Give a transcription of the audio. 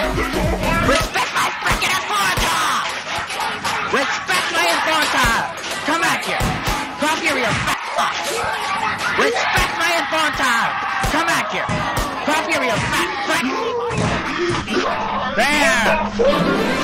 Respect my freaking authority! Respect my authority! Come back here! Come here, you fat fuck! Respect my authority! Come back here! Come here, you fat prick! There!